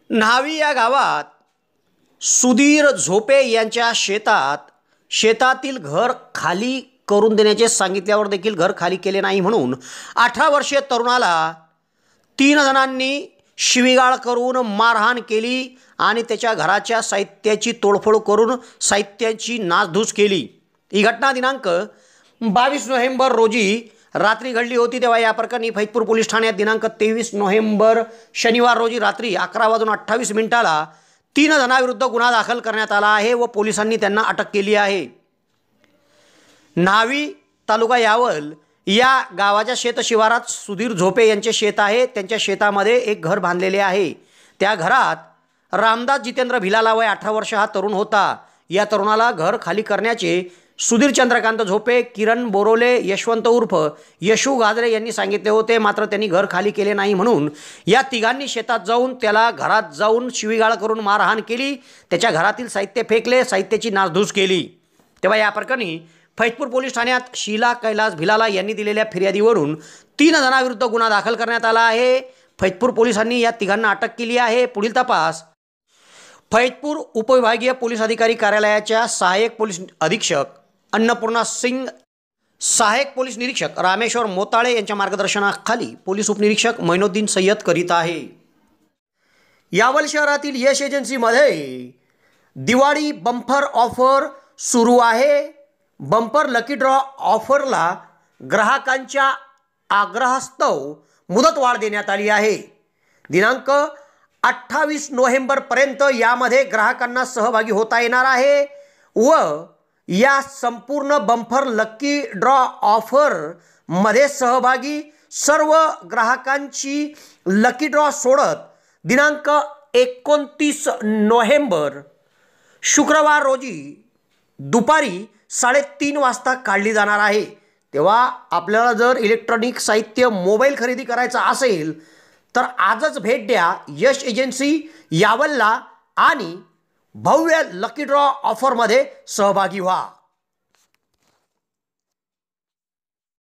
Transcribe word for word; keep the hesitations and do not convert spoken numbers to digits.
न्हावी या गावात सुधीर झोपे यांच्या शेतात शेतातील घर खाली करून देण्याचे सांगितल्यावर देखील घर खाली केले नाही म्हणून अठरा वर्षीय तरुणाला तीन जणांनी शिवीगाळ करून मारहाण केली आणि त्याच्या घराच्या साहित्याची तोडफोड करून साहित्याची नासधूस केली। ही घटना दिनांक बावीस नोव्हेंबर रोजी रात्री घडली होती। तेव्हा या प्रकरणी फैजपूर पोलीस ठाण्यात दिनांक तेवीस नोव्हेंबर शनिवार रोजी रात्री अकरा वाजून अठ्ठावीस मिनिटाला तीन जणांविरुद्ध गुन्हा दाखल करण्यात आला आहे व पोलिसांनी त्यांना अटक केली आहे। न्हावी तालुका यावल या गावाच्या शेत शिवारात सुधीर झोपे यांचे शेत आहे। त्यांच्या शेतामध्ये एक घर बांधलेले आहे। त्या घरात रामदास जितेंद्र भिलाला वय अठरा वर्ष हा तरुण होता। या तरुणाला घर खाली करण्याचे सुधीर चंद्रकांत झोपे, किरण बोरोले, यशवंत उर्फ यशू गाजरे यांनी सांगितले होते। मात्र त्यांनी घर खाली केले नाही म्हणून या तिघांनी शेतात जाऊन त्याला घरात जाऊन शिवीगाळ करून मारहाण केली, त्याच्या घरातील साहित्य फेकले, साहित्याची नासधूस केली। तेव्हा या प्रकरणी फैजपूर पोलीस ठाण्यात शीला कैलास भिलाला यांनी दिलेल्या फिर्यादीवरून तीन जणांविरुद्ध गुन्हा दाखल करण्यात आला आहे। फैजपूर पोलिसांनी या तिघांना अटक केली आहे। पुढील तपास फैजपूर उपविभागीय पोलीस अधिकारी कार्यालयाच्या सहाय्यक पोलीस अधीक्षक अन्नपूर्णा सिंग, सहाय्यक पोलीस निरीक्षक रामेश्वर मोताळे यांच्या मार्गदर्शनाखाली पोलीस उपनिरीक्षक मोइनुद्दीन सय्यद करीत आहे। यावल शहरातील यश एजन्सीमध्ये दिवाळी बंपर ऑफर सुरू आहे। बंपर लकी ड्रॉ ऑफरला ग्राहकांच्या आग्रहास्तव मुदतवाढ देण्यात आली आहे। दिनांक अठ्ठावीस नोव्हेंबरपर्यंत यामध्ये ग्राहकांना सहभागी होता येणार आहे व या संपूर्ण बंपर लकी ड्रॉ ऑफरमध्ये सहभागी सर्व ग्राहकांची लकी ड्रॉ सोडत दिनांक एकोणतीस नोव्हेंबर शुक्रवार रोजी दुपारी साडेतीन वाजता काढली जाणार आहे। तेव्हा आपल्याला जर इलेक्ट्रॉनिक साहित्य मोबाईल खरेदी करायचा असेल तर आजच भेट द्या यश एजन्सी यावलला आणि भव्य लकी ड्रॉ ऑफरमध्ये सहभागी व्हा।